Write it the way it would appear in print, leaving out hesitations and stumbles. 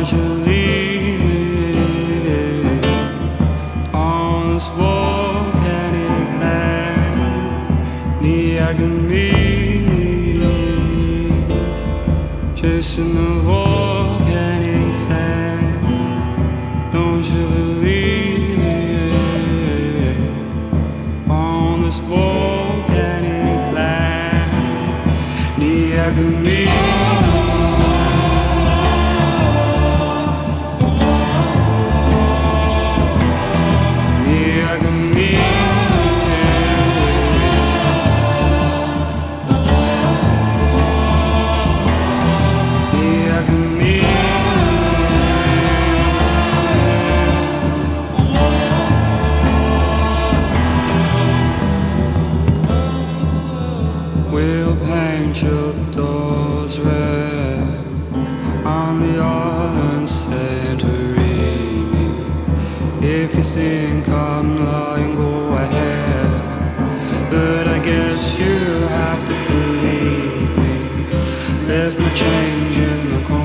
don't you leave me on this volcanic land, Niagara, chasing the volcanic sand. Don't you believe me on this volcanic land, Niagara. We'll paint your doors red on the island Santorini. If you think I'm lying, go ahead, but I guess you have to believe me. There's no change in the corner.